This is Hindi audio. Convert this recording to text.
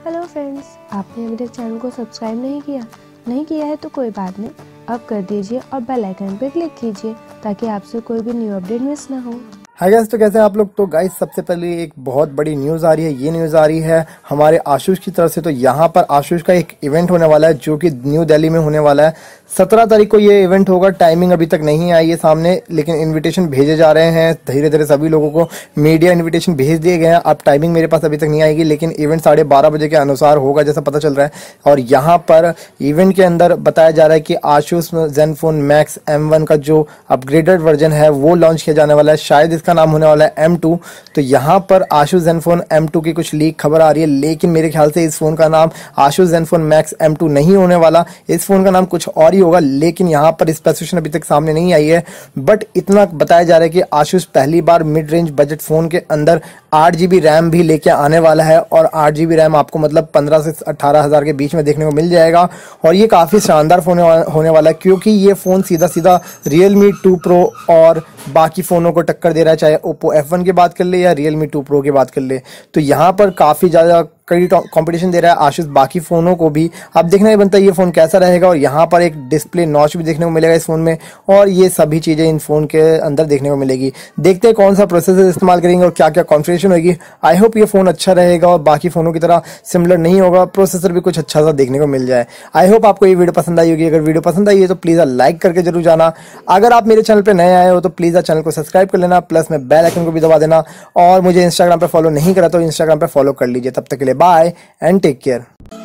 हेलो फ्रेंड्स, आपने अभी तक चैनल को सब्सक्राइब नहीं किया है तो कोई बात नहीं, अब कर दीजिए और बेल आइकन पर क्लिक कीजिए ताकि आपसे कोई भी न्यू अपडेट मिस ना हो। हाय गाइस, तो कैसे हैं आप लोग। तो गाइस सबसे पहले एक बहुत बड़ी न्यूज़ आ रही है। ये न्यूज़ आ रही है हमारे आशुष की तरफ से। तो यहाँ पर आशुष का एक इवेंट होने वाला है जो कि न्यू दिल्ली में होने वाला है। 17 तारीख को ये इवेंट होगा। टाइमिंग अभी तक नहीं आई है सामने, लेकिन इन्विटेशन भेजे जा रहे हैं धीरे धीरे। सभी लोगों को मीडिया इन्विटेशन भेज दिए गए हैं। अब टाइमिंग मेरे पास अभी तक नहीं आएगी, लेकिन इवेंट 12:30 बजे के अनुसार होगा जैसा पता चल रहा है। और यहाँ पर इवेंट के अंदर बताया जा रहा है कि आशुष ज़ेनफोन मैक्स M1 का जो अपग्रेडेड वर्जन है वो लॉन्च किया जाने वाला है। शायद इसका नाम होने वाला है M2। तो यहाँ पर आशुष ज़ेनफोन M2 की कुछ लीक खबर आ रही है, लेकिन मेरे ख्याल से इस फोन का नाम आशुष ज़ेनफोन मैक्स M2 नहीं होने वाला। इस फोन का नाम कुछ और ही होगा, लेकिन यहाँ पर स्पेसिफिकेशन अभी तक सामने नहीं आई है। बट इतना बताया जा रहा है कि आशुष पहली बार मिड रेंज बजट फोन के अंदर 8GB रैम भी लेके आने वाला है। और 8GB रैम आपको मतलब 15 से 18 हज़ार के बीच में देखने को मिल जाएगा। और ये काफ़ी शानदार फोन होने वाला है, क्योंकि ये फ़ोन सीधा सीधा Realme 2 Pro और बाकी फ़ोनों को टक्कर दे रहा है, चाहे Oppo F1 की बात कर ले या Realme 2 Pro की बात कर ले। तो यहाँ पर काफ़ी ज़्यादा कड़ी कंपटीशन दे रहा है आशुष बाकी फ़ोनों को भी। अब देखना ही बनता है ये फ़ोन कैसा रहेगा। और यहाँ पर एक डिस्प्ले नॉच भी देखने को मिलेगा इस फ़ोन में, और ये सभी चीज़ें इन फ़ोन के अंदर देखने को मिलेगी। देखते हैं कौन सा प्रोसेसर इस्तेमाल करेंगे और क्या क्या कॉन्फ़िगरेशन होगी। आई होप ये फ़ोन अच्छा रहेगा और बाकी फ़ोनों की तरह सिमिलर नहीं होगा, प्रोसेसर भी कुछ अच्छा सा देखने को मिल जाए। आई होप आपको ये वीडियो पसंद आई होगी। अगर वीडियो पसंद आई है तो प्लीज़ लाइक करके जरूर जाना। अगर आप मेरे चैनल पर नए आए हो तो प्लीज़ चैनल को सब्सक्राइब कर लेना, प्लस में बेल आइकन को भी दबा देना। और मुझे इंस्टाग्राम पर फॉलो नहीं करा तो इंस्टाग्राम पर फॉलो कर लीजिए। तब तक के लिए बाय एंड टेक केयर।